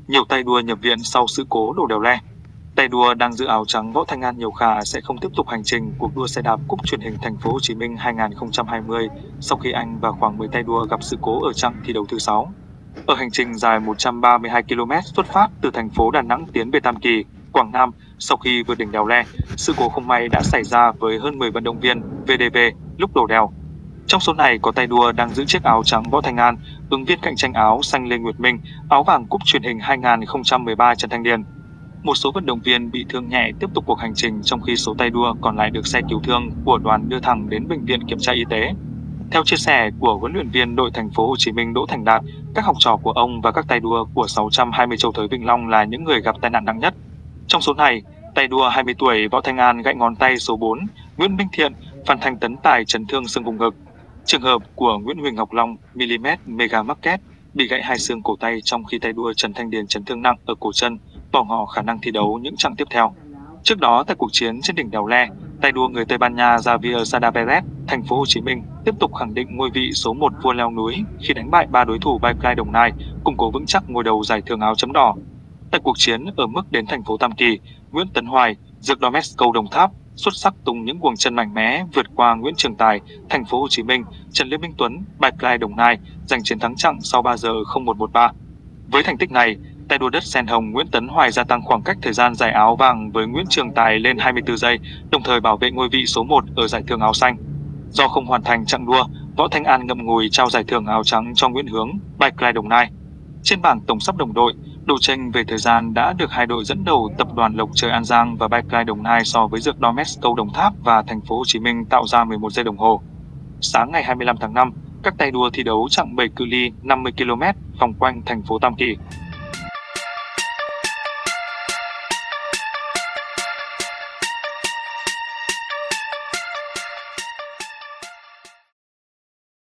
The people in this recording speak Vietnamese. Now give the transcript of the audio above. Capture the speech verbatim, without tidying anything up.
Nhiều tay đua nhập viện sau sự cố đổ đèo Le. Tay đua đang giữ áo trắng Võ Thanh An Nhiều Khả sẽ không tiếp tục hành trình cuộc đua xe đạp Cúp Truyền hình Thành phố Hồ Chí Minh hai không hai không sau khi anh và khoảng mười tay đua gặp sự cố ở chặng thi đấu thứ sáu. Ở hành trình dài một trăm ba mươi hai ki lô mét xuất phát từ thành phố Đà Nẵng tiến về Tam Kỳ, Quảng Nam, sau khi vượt đỉnh đèo Le, sự cố không may đã xảy ra với hơn mười vận động viên vê đê vê lúc đổ đèo. Trong số này có tay đua đang giữ chiếc áo trắng Võ Thanh An, ứng viên cạnh tranh áo xanh Lê Nguyệt Minh, áo vàng Cúp Truyền hình hai không một ba Trần Thanh Điền. Một số vận động viên bị thương nhẹ tiếp tục cuộc hành trình, trong khi số tay đua còn lại được xe cứu thương của đoàn đưa thẳng đến bệnh viện kiểm tra y tế. Theo chia sẻ của huấn luyện viên đội Thành phố Hồ Chí Minh Đỗ Thành Đạt, các học trò của ông và các tay đua của sáu trăm hai mươi châu Thới Vĩnh Long là những người gặp tai nạn nặng nhất. Trong số này, tay đua hai mươi tuổi Võ Thanh An gãy ngón tay số bốn, Nguyễn Minh Thiện, Phan Thanh Tấn Tài chấn thương xương vùng ngực. Trường hợp của Nguyễn Huỳnh Ngọc Long, Milimet Mega Market, bị gãy hai xương cổ tay, trong khi tay đua Trần Thanh Điền chấn thương nặng ở cổ chân, bỏ ngỏ khả năng thi đấu những chặng tiếp theo. Trước đó, tại cuộc chiến trên đỉnh đèo Le, tay đua người Tây Ban Nha Javier Sada Perez, Thành phố Hồ Chí Minh tiếp tục khẳng định ngôi vị số một vua leo núi khi đánh bại ba đối thủ Bike Đồng Nai, củng cố vững chắc ngôi đầu giải thưởng áo chấm đỏ. Tại cuộc chiến ở mức đến thành phố Tam Kỳ, Nguyễn Tấn Hoài, Dược Domesco Đồng Tháp xuất sắc tung những guồng chân mạnh mẽ vượt qua Nguyễn Trường Tài, Thành phố Hồ Chí Minh, Trần Lê Minh Tuấn, Bike Đồng Nai giành chiến thắng chặng sau ba giờ không một một ba. Với thành tích này, tay đua đất sen hồng Nguyễn Tấn Hoài gia tăng khoảng cách thời gian giải áo vàng với Nguyễn Trường Tài lên hai mươi tư giây, đồng thời bảo vệ ngôi vị số một ở giải thưởng áo xanh. Do không hoàn thành chặng đua, Võ Thanh An ngậm ngùi trao giải thưởng áo trắng cho Nguyễn Hướng, Bike Đồng Nai. Trên bảng tổng sắp đồng đội, độ chênh về thời gian đã được hai đội dẫn đầu Tập đoàn Lộc Trời An Giang và Bike Đồng Nai so với Dược Domesco Đồng Tháp và Thành phố Hồ Chí Minh tạo ra mười một giây đồng hồ. Sáng ngày hai mươi lăm tháng năm, các tay đua thi đấu chặng bảy cự ly năm mươi ki lô mét vòng quanh thành phố Tam Kỳ.